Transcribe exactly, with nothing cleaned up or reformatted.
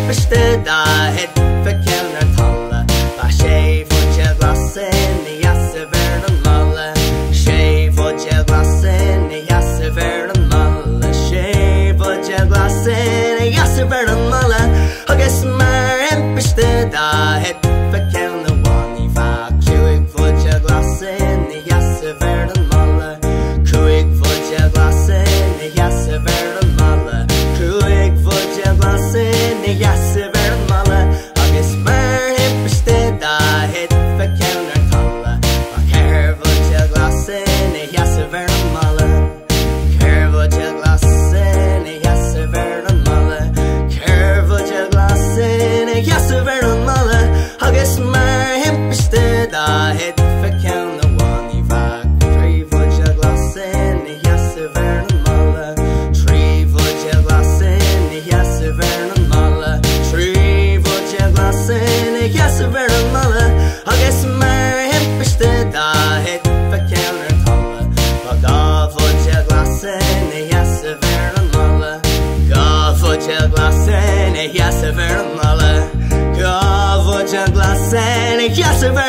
beste da het verkender talle. Var tjej får tjej glassen i jasse verden malle. Tjej får tjej glassen i jasse verden malle. Tjej får tjej glassen i jasse verden malle. Og jeg smør en beste da het verkender one i fag. Kuig får tjej glassen i jasse verden malle. Kuig får tjej glassen i jasse verden malle. Kuig får tjej glassen i jasse verden malle. Og jeg smør en beste da het verkender talle. Og her får tjej glassen i jasse verden malle. Her får tjej glassen i jasse verden malle. Her får tjej glassen i jasse verden malle. Og jeg smør en beste da het verkender one i fag. Tre får tjej glassen i jasse verden malle. Tre får tjej glassen i jasse verden malle. Tre får tjej glassen i jasse verden malle. Og jeg smør en beste da het verkender talle. Og ga får tjej glassen i jasse verden malle. Ga får tjej glassen i jasse verden malle. Ga får tjej glassen i jasse verden